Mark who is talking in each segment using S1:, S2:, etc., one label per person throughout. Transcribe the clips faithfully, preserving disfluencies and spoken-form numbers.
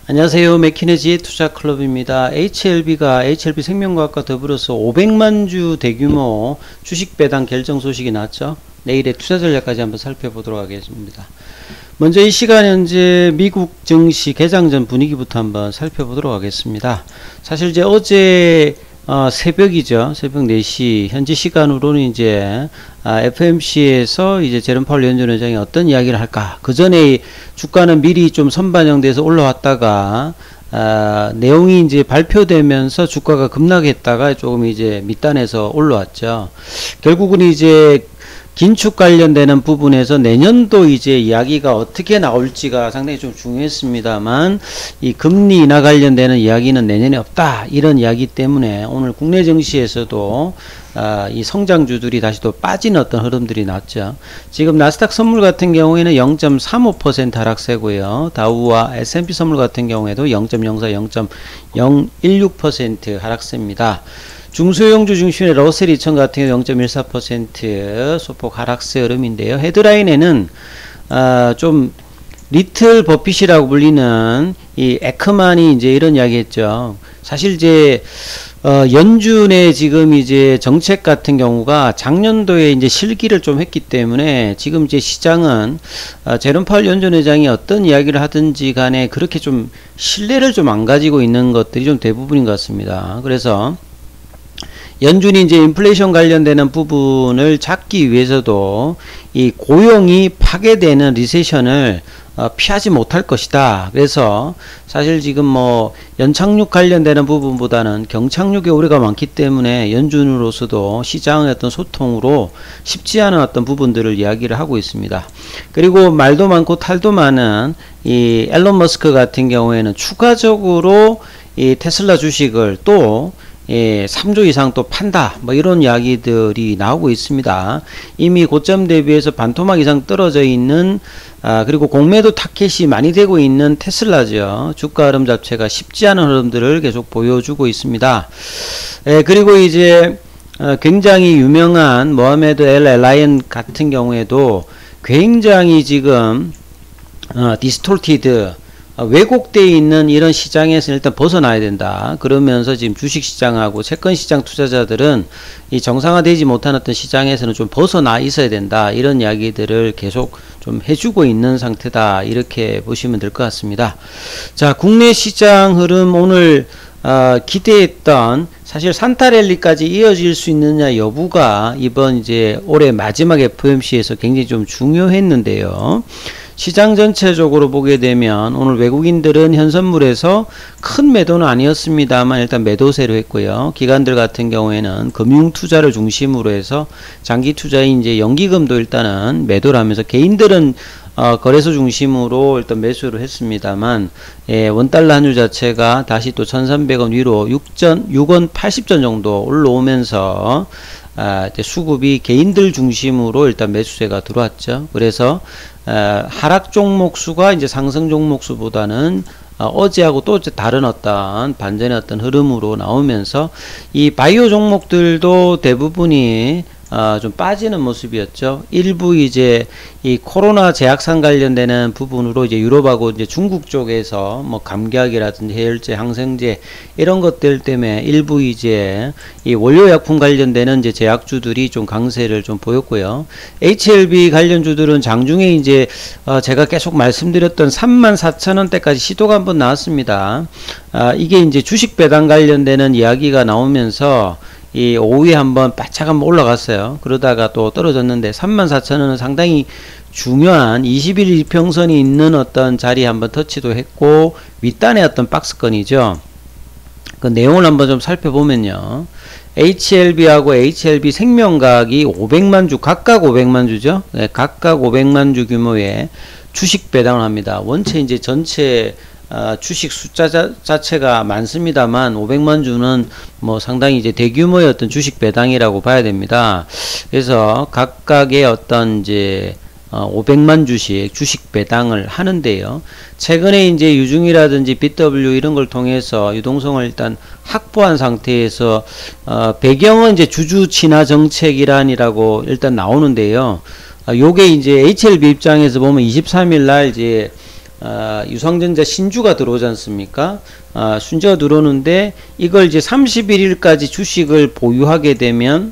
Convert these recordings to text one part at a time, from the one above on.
S1: 안녕하세요. 맥키네지의 투자클럽입니다. 에이치엘비가 에이치엘비생명과학과 더불어서 오백만 주 대규모 주식 배당 결정 소식이 났죠. 내일의 투자 전략까지 한번 살펴보도록 하겠습니다. 먼저 이 시간 현재 미국 증시 개장 전 분위기부터 한번 살펴보도록 하겠습니다. 사실 이제 어제 어, 새벽이죠. 새벽 네 시 현지 시간으로는 이제 아, 에프오엠씨에서 이제 제롬 파월 연준의장이 어떤 이야기를 할까. 그 전에 주가는 미리 좀 선반영돼서 올라왔다가 아, 내용이 이제 발표되면서 주가가 급락했다가 조금 이제 밑단에서 올라왔죠. 결국은 이제 긴축 관련되는 부분에서 내년도 이제 이야기가 어떻게 나올지가 상당히 좀 중요했습니다만, 이 금리 인하 관련되는 이야기는 내년에 없다, 이런 이야기 때문에 오늘 국내 증시에서도 아, 이 성장주들이 다시 또 빠진 어떤 흐름들이 났죠. 지금 나스닥 선물 같은 경우에는 영 점 삼오 퍼센트 하락세고요. 다우와 에스앤피 선물 같은 경우에도 영 점 영사, 영 점 영일육 퍼센트 하락세입니다. 중소형주 중심의 러셀 이천 같은 경우 영 점 일사 퍼센트 소폭 하락세 흐름인데요. 헤드라인에는 어, 좀 리틀 버핏이라고 불리는 이 에크만이 이제 이런 이야기 했죠. 사실 이제 어, 연준의 지금 이제 정책 같은 경우가 작년도에 이제 실기를 좀 했기 때문에 지금 이제 시장은 어, 제롬 파월 연준의장이 어떤 이야기를 하든지 간에 그렇게 좀 신뢰를 좀 안 가지고 있는 것들이 좀 대부분인 것 같습니다. 그래서 연준이 이제 인플레이션 관련되는 부분을 잡기 위해서도 이 고용이 파괴되는 리세션을 어, 피하지 못할 것이다. 그래서 사실 지금 뭐 연착륙 관련되는 부분보다는 경착륙의 우려가 많기 때문에 연준으로서도 시장의 어떤 소통으로 쉽지 않은 어떤 부분들을 이야기를 하고 있습니다. 그리고 말도 많고 탈도 많은 이 앨런 머스크 같은 경우에는 추가적으로 이 테슬라 주식을 또 예, 삼 조 이상 또 판다, 뭐 이런 이야기들이 나오고 있습니다. 이미 고점 대비해서 반토막 이상 떨어져 있는, 아, 그리고 공매도 타켓이 많이 되고 있는 테슬라죠. 주가 흐름 자체가 쉽지 않은 흐름들을 계속 보여주고 있습니다. 예, 그리고 이제 어, 굉장히 유명한 모하메드 엘 엘라이언 같은 경우에도 굉장히 지금 어, 디스톨티드, 왜곡되어 있는 이런 시장에서 일단 벗어나야 된다. 그러면서 지금 주식시장하고 채권시장 투자자들은 이 정상화되지 못한 어떤 시장에서는 좀 벗어나 있어야 된다. 이런 이야기들을 계속 좀 해주고 있는 상태다. 이렇게 보시면 될 것 같습니다. 자, 국내 시장 흐름 오늘 어, 기대했던 사실 산타랠리까지 이어질 수 있느냐 여부가 이번 이제 올해 마지막 에프오엠씨에서 굉장히 좀 중요했는데요. 시장 전체적으로 보게 되면 오늘 외국인들은 현선물에서 큰 매도는 아니었습니다만 일단 매도세로 했고요. 기관들 같은 경우에는 금융투자를 중심으로 해서 장기 투자인 이제 연기금도 일단은 매도를 하면서 개인들은 어, 거래소 중심으로 일단 매수를 했습니다만, 예, 원달러 환율 자체가 다시 또 천삼백 원 위로 육 원 팔십 전 정도 올라오면서 아, 이제 수급이 개인들 중심으로 일단 매수세가 들어왔죠. 그래서 아, 하락 종목 수가 이제 상승 종목 수보다는 어, 어제하고 또 다른 어떤 반전의 어떤 흐름으로 나오면서 이 바이오 종목들도 대부분이 어, 좀 빠지는 모습이었죠. 일부 이제 이 코로나 제약상 관련되는 부분으로 이제 유럽하고 이제 중국 쪽에서 뭐 감기약이라든지 해열제, 항생제 이런 것들 때문에 일부 이제 이 원료약품 관련되는 이제 제약주들이 좀 강세를 좀 보였고요. 에이치엘비 관련주들은 장중에 이제 어, 제가 계속 말씀드렸던 삼만 사천 원대까지 시도가 한번 나왔습니다. 아, 이게 이제 주식 배당 관련되는 이야기가 나오면서 이 오후에 한번 바짝 한번 올라갔어요. 그러다가 또 떨어졌는데 삼만 사천 원은 상당히 중요한 이십 일 이평선이 있는 어떤 자리에 한번 터치도 했고 윗단의 어떤 박스권이죠. 그 내용을 한번 좀 살펴보면요. 에이치엘비하고 에이치엘비 생명과학이 오백만 주, 각각 오백만 주죠. 네, 각각 오백만 주 규모의 주식 배당을 합니다. 원체 이제 전체 어, 주식 숫자 자, 자체가 많습니다만 오백만 주는 뭐 상당히 이제 대규모의 어떤 주식 배당이라고 봐야 됩니다. 그래서 각각의 어떤 이제 어, 오백만 주씩 주식 배당을 하는데요. 최근에 이제 유중이라든지 비더블유 이런 걸 통해서 유동성을 일단 확보한 상태에서 어, 배경은 이제 주주 친화 정책이란이라고 일단 나오는데요. 어, 요게 이제 에이치엘비 입장에서 보면 이십삼 일 날 이제 어, 유상증자 신주가 들어오지 않습니까? 어, 순저가 들어오는데 이걸 이제 삼십일 일까지 주식을 보유하게 되면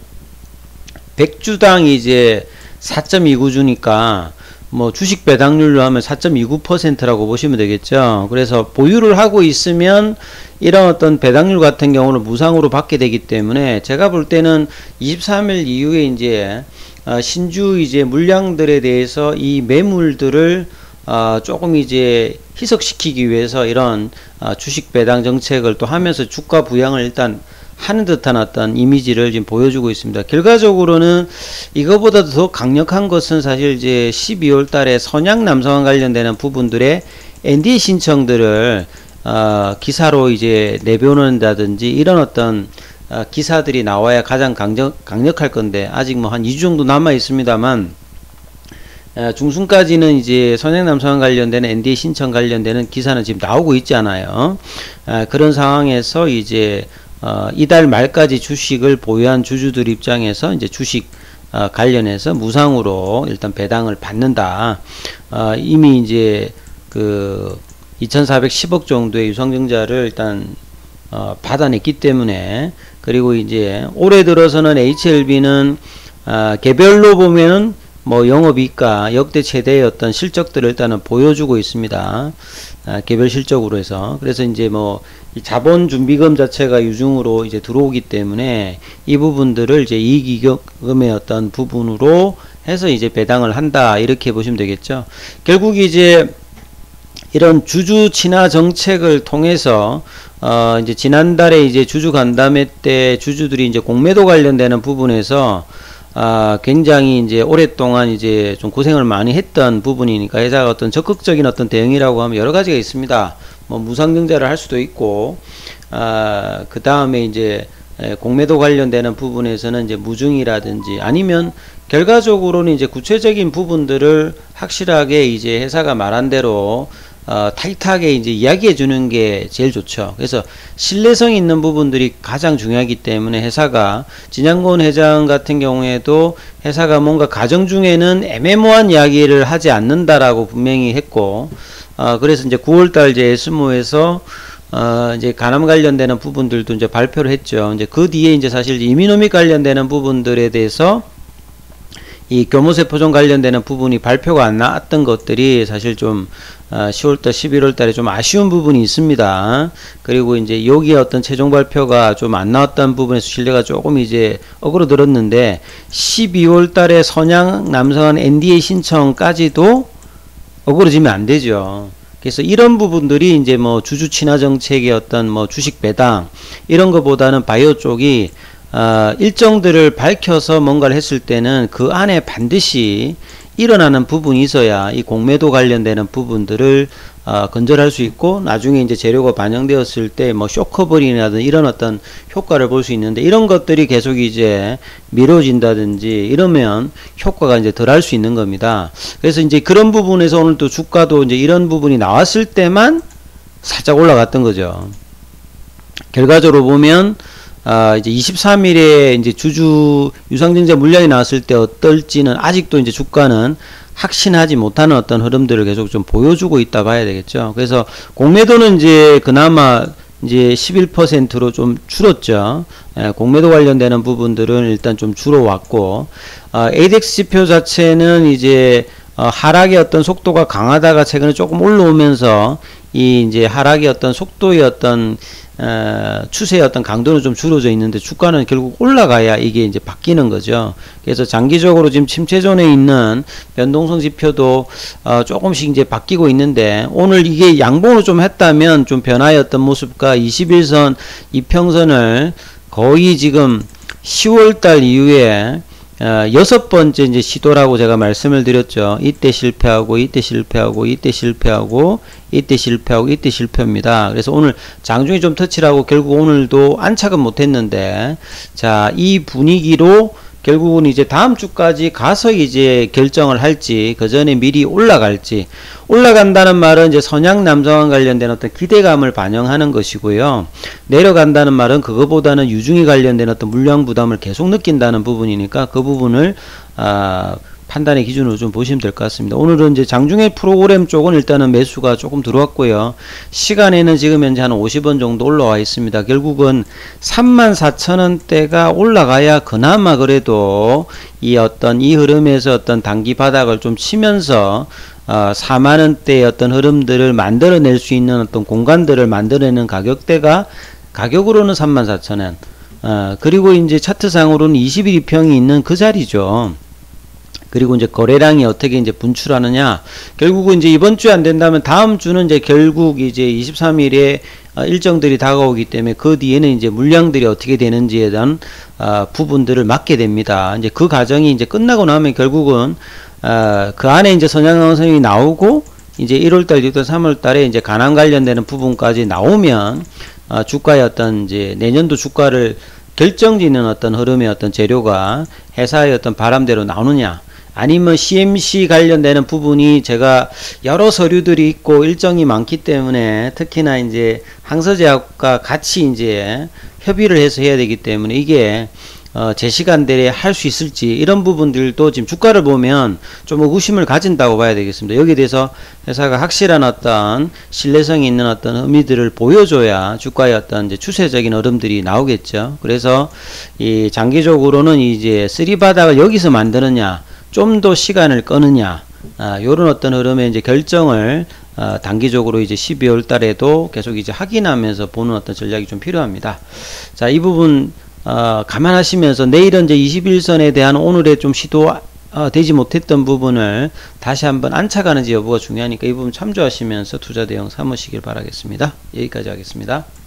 S1: 백 주당 이제 사 점 이구 주니까 뭐 주식 배당률로 하면 사 점 이구 퍼센트라고 보시면 되겠죠. 그래서 보유를 하고 있으면 이런 어떤 배당률 같은 경우는 무상으로 받게 되기 때문에 제가 볼 때는 이십삼 일 이후에 이제 어, 신주 이제 물량들에 대해서 이 매물들을 어, 조금 이제 희석시키기 위해서 이런 어, 주식 배당 정책을 또 하면서 주가 부양을 일단 하는 듯한 어떤 이미지를 지금 보여주고 있습니다. 결과적으로는 이거보다도 더 강력한 것은 사실 이제 십이월 달에 선양 남성과 관련되는 부분들의 엔디에이 신청들을 어, 기사로 이제 내보낸다든지 이런 어떤 어, 기사들이 나와야 가장 강력, 강력할 건데 아직 뭐 한 이 주 정도 남아 있습니다만 중순까지는 이제 선행남성과 관련되는 엔디에이 신청 관련되는 기사는 지금 나오고 있지 않아요. 그런 상황에서 이제 어, 이달 말까지 주식을 보유한 주주들 입장에서 이제 주식 어, 관련해서 무상으로 일단 배당을 받는다. 어, 이미 이제 그 이천사백십억 정도의 유상증자를 일단 어, 받아냈기 때문에 그리고 이제 올해 들어서는 에이치엘비는 어, 개별로 보면은 뭐 영업이익과 역대 최대의 어떤 실적들을 일단은 보여주고 있습니다. 아, 개별 실적으로 해서. 그래서 이제 뭐 이 자본 준비금 자체가 유증으로 이제 들어오기 때문에 이 부분들을 이제 이익이익금의 어떤 부분으로 해서 이제 배당을 한다. 이렇게 보시면 되겠죠. 결국 이제 이런 주주 친화 정책을 통해서 어 이제 지난달에 이제 주주 간담회 때 주주들이 이제 공매도 관련되는 부분에서 아, 굉장히 이제 오랫동안 이제 좀 고생을 많이 했던 부분이니까 회사가 어떤 적극적인 어떤 대응이라고 하면 여러 가지가 있습니다. 뭐 무상증자를 할 수도 있고, 아, 그 다음에 이제 공매도 관련되는 부분에서는 이제 무증이라든지 아니면 결과적으로는 이제 구체적인 부분들을 확실하게 이제 회사가 말한 대로 어, 타이트하게 이제 이야기해 주는 게 제일 좋죠. 그래서 신뢰성 있는 부분들이 가장 중요하기 때문에 회사가 진양권 회장 같은 경우에도 회사가 뭔가 가정 중에는 애매모호한 이야기를 하지 않는다라고 분명히 했고, 어, 그래서 이제 구월달 이제 에스모에서 어, 이제 간암 관련되는 부분들도 이제 발표를 했죠. 이제 그 뒤에 이제 사실 이미노믹 관련되는 부분들에 대해서 이 교모세포종 관련되는 부분이 발표가 안 나왔던 것들이 사실 좀 어, 시월달, 십일월달에 좀 아쉬운 부분이 있습니다. 그리고 이제 여기에 어떤 최종 발표가 좀 안 나왔던 부분에서 신뢰가 조금 이제 어그러들었는데 십이월달에 선양 남성한 엔디에이 신청까지도 어그러지면 안 되죠. 그래서 이런 부분들이 이제 뭐 주주 친화 정책의 어떤 뭐 주식 배당 이런 것보다는 바이오 쪽이 어, 일정들을 밝혀서 뭔가를 했을 때는 그 안에 반드시 일어나는 부분이 있어야 이 공매도 관련되는 부분들을 어, 건절할 수 있고 나중에 이제 재료가 반영되었을 때 뭐 쇼커버링이라든지 이런 어떤 효과를 볼 수 있는데 이런 것들이 계속 이제 미뤄진다든지 이러면 효과가 이제 덜 할 수 있는 겁니다. 그래서 이제 그런 부분에서 오늘 또 주가도 이제 이런 부분이 나왔을 때만 살짝 올라갔던 거죠. 결과적으로 보면 아, 이제 이십삼 일에 이제 주주 유상증자 물량이 나왔을 때 어떨지는 아직도 이제 주가는 확신하지 못하는 어떤 흐름들을 계속 좀 보여주고 있다 봐야 되겠죠. 그래서 공매도는 이제 그나마 이제 십일 퍼센트로 좀 줄었죠. 예, 공매도 관련되는 부분들은 일단 좀 줄어왔고, 어, 에이덱스 지표 자체는 이제 어, 하락의 어떤 속도가 강하다가 최근에 조금 올라오면서 이 이제 하락의 어떤 속도의 어떤 어, 추세의 어떤 강도는 좀 줄어져 있는데 주가는 결국 올라가야 이게 이제 바뀌는 거죠. 그래서 장기적으로 지금 침체존에 있는 변동성 지표도 어, 조금씩 이제 바뀌고 있는데 오늘 이게 양봉으로 좀 했다면 좀 변화였던 모습과 이십일 선 이평선을 거의 지금 시월달 이후에 어, 여섯 번째 이제 시도라고 제가 말씀을 드렸죠. 이때 실패하고, 이때 실패하고, 이때 실패하고, 이때 실패하고, 이때 실패입니다. 그래서 오늘 장중에 좀 터치라고 결국 오늘도 안착은 못했는데, 자, 이 분위기로 결국은 이제 다음 주까지 가서 이제 결정을 할지, 그 전에 미리 올라갈지, 올라간다는 말은 이제 선양 남성과 관련된 어떤 기대감을 반영하는 것이고요. 내려간다는 말은 그거보다는 유중에 관련된 어떤 물량 부담을 계속 느낀다는 부분이니까 그 부분을 아, 판단의 기준으로 좀 보시면 될 것 같습니다. 오늘은 이제 장중에 프로그램 쪽은 일단은 매수가 조금 들어왔고요. 시간에는 지금 현재 한 오십 원 정도 올라와 있습니다. 결국은 삼만 사천 원대가 올라가야 그나마 그래도 이 어떤 이 흐름에서 어떤 단기 바닥을 좀 치면서 어, 사만 원대의 어떤 흐름들을 만들어낼 수 있는 어떤 공간들을 만들어내는 가격대가 가격으로는 삼만 사천 원. 어, 그리고 이제 차트상으로는 이십일 이평이 있는 그 자리죠. 그리고 이제 거래량이 어떻게 이제 분출하느냐. 결국은 이제 이번 주에 안 된다면 다음 주는 이제 결국 이제 이십삼 일에 어, 일정들이 다가오기 때문에 그 뒤에는 이제 물량들이 어떻게 되는지에 대한 어, 부분들을 맞게 됩니다. 이제 그 과정이 이제 끝나고 나면 결국은 어, 그 안에 이제 선양강성이 나오고 이제 일월달, 이월달, 삼월달에 이제 가난 관련되는 부분까지 나오면 어, 주가의 어떤 이제 내년도 주가를 결정짓는 어떤 흐름의 어떤 재료가 회사의 어떤 바람대로 나오느냐. 아니면 씨엠씨 관련되는 부분이 제가 여러 서류들이 있고 일정이 많기 때문에 특히나 이제 항서제약과 같이 이제 협의를 해서 해야 되기 때문에 이게 어, 제 시간대에 할 수 있을지 이런 부분들도 지금 주가를 보면 좀 의구심을 가진다고 봐야 되겠습니다. 여기에 대해서 회사가 확실한 어떤 신뢰성이 있는 어떤 의미들을 보여줘야 주가의 어떤 이제 추세적인 흐름들이 나오겠죠. 그래서 이 장기적으로는 이제 쓰리 바닥을 여기서 만드느냐 좀 더 시간을 끄느냐 아, 요런 어떤 흐름의 이제 결정을 어, 단기적으로 이제 십이월 달에도 계속 이제 확인하면서 보는 어떤 전략이 좀 필요합니다. 자, 이 부분 어, 감안하시면서 내일은 이제 이십일 선에 대한 오늘의 좀 시도 어, 되지 못했던 부분을 다시 한번 안착하는지 여부가 중요하니까 이 부분 참조하시면서 투자 대응 삼으시길 바라겠습니다. 여기까지 하겠습니다.